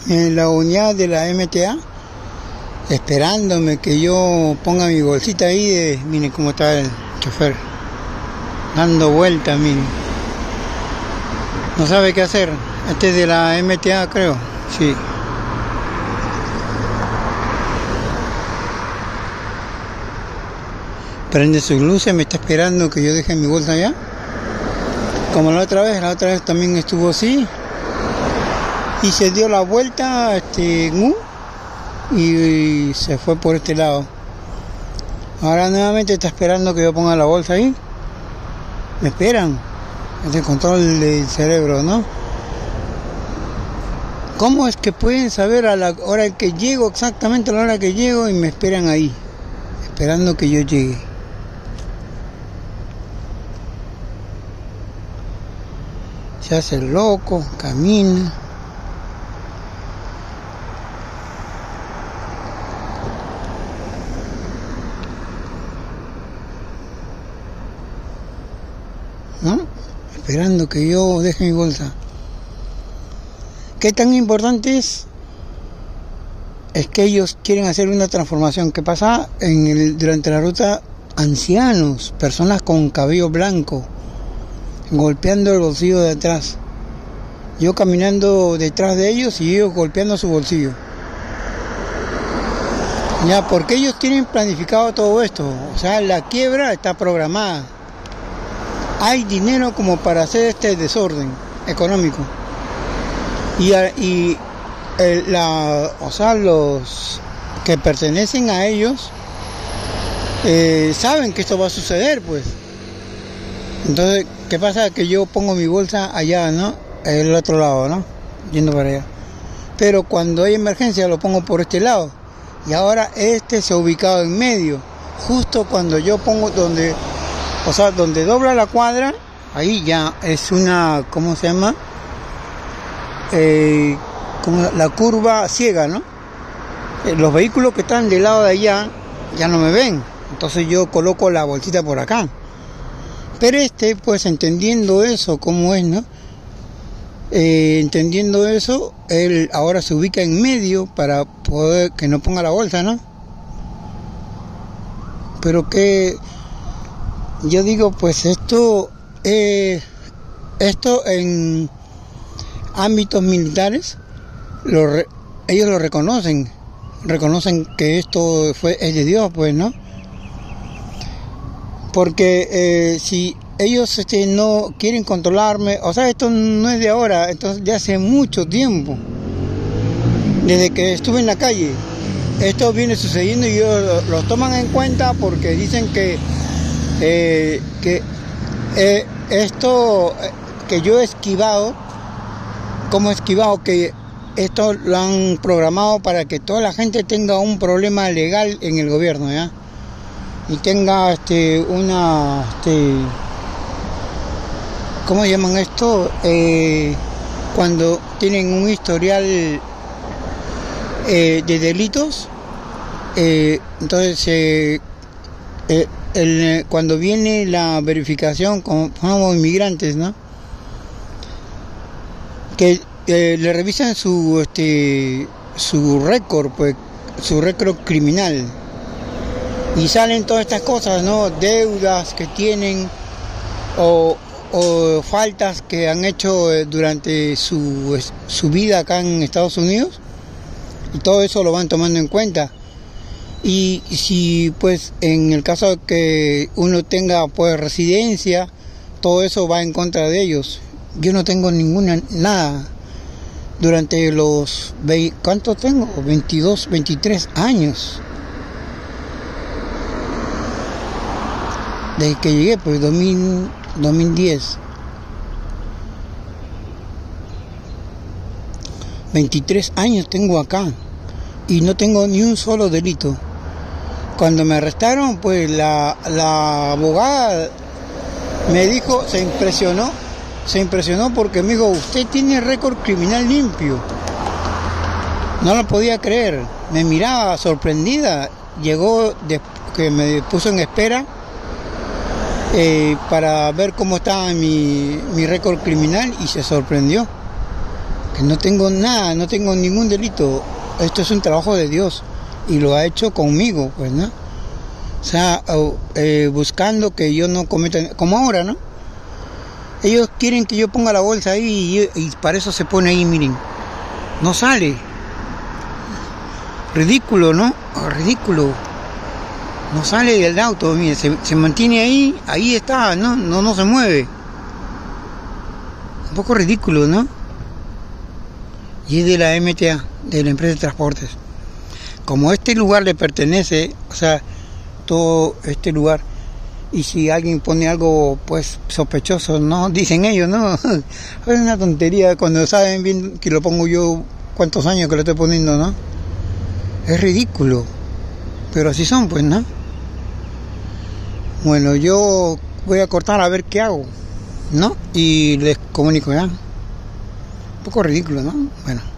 en la unidad de la MTA, esperándome que yo ponga mi bolsita ahí miren cómo está el chofer, dando vueltas, miren. No sabe qué hacer. Este es de la MTA, creo, sí. Prende sus luces, me está esperando que yo deje mi bolsa allá. Como la otra vez también estuvo así. Y se dio la vuelta y se fue por este lado. Ahora nuevamente está esperando que yo ponga la bolsa ahí. Me esperan. Es el control del cerebro, ¿no? ¿Cómo es que pueden saber a la hora que llego, exactamente a la hora que llego, y me esperan ahí, esperando que yo llegue? Se hace el loco, camina. ¿No? Esperando que yo deje mi bolsa. ¿Qué tan importante es? Es que ellos quieren hacer una transformación. ¿Qué pasa? Durante la ruta, ancianos, personas con cabello blanco, golpeando el bolsillo de atrás. Yo caminando detrás de ellos y ellos golpeando su bolsillo. Ya, porque ellos tienen planificado todo esto. O sea, la quiebra está programada. Hay dinero como para hacer este desorden económico. O sea, los que pertenecen a ellos saben que esto va a suceder, pues. Entonces, ¿qué pasa? Que yo pongo mi bolsa allá, ¿no? El otro lado, ¿no? Yendo para allá. Pero cuando hay emergencia lo pongo por este lado. Y ahora se ha ubicado en medio. Justo cuando yo pongo donde dobla la cuadra, ahí ya es una, ¿cómo se llama? Como la curva ciega, ¿no? Los vehículos que están del lado de allá ya no me ven. Entonces yo coloco la bolsita por acá. Pero pues entendiendo eso, cómo es, ¿no? Entendiendo eso, él ahora se ubica en medio para poder que no ponga la bolsa, ¿no? Pero que yo digo, pues esto en ámbitos militares, ellos lo reconocen que esto es de Dios, pues, ¿no? Porque si ellos no quieren controlarme, o sea, esto no es de ahora, entonces de hace mucho tiempo, desde que estuve en la calle, esto viene sucediendo y ellos lo toman en cuenta porque dicen que esto que yo he esquivado, que esto lo han programado para que toda la gente tenga un problema legal en el gobierno, ¿ya? Y tenga ¿cómo llaman esto? Cuando tienen un historial de delitos, entonces cuando viene la verificación como inmigrantes, ¿no? Que le revisan su récord, pues, su récord criminal, y salen todas estas cosas, ¿no? Deudas que tienen o faltas que han hecho durante su vida acá en Estados Unidos, y todo eso lo van tomando en cuenta. Y si pues en el caso de que uno tenga pues residencia, todo eso va en contra de ellos. Yo no tengo nada durante los ¿cuántos tengo? 22, 23 años. Desde que llegué, pues 2010. 23 años tengo acá y no tengo ni un solo delito. Cuando me arrestaron, pues la abogada me dijo, se impresionó porque me dijo, usted tiene récord criminal limpio. No lo podía creer, me miraba sorprendida. Llegó que me puso en espera para ver cómo estaba mi récord criminal, y se sorprendió Que no tengo nada, no tengo ningún delito. Esto es un trabajo de Dios y lo ha hecho conmigo, pues, ¿no? O sea, buscando que yo no cometa, como ahora, ¿no? Ellos quieren que yo ponga la bolsa ahí y para eso se pone ahí, miren. No sale. Ridículo, ¿no? Ridículo. No sale del auto, mire, se mantiene ahí está, no se mueve. Un poco ridículo, ¿no? Y es de la MTA, de la empresa de transportes. Como este lugar le pertenece, o sea, todo este lugar, y si alguien pone algo, pues, sospechoso, ¿no? Dicen ellos, ¿no? Es una tontería cuando saben bien que lo pongo yo, cuántos años que lo estoy poniendo, ¿no? Es ridículo, pero así son, pues, ¿no? Bueno, yo voy a cortar a ver qué hago, ¿no? Y les comunico ya. Un poco ridículo, ¿no? Bueno.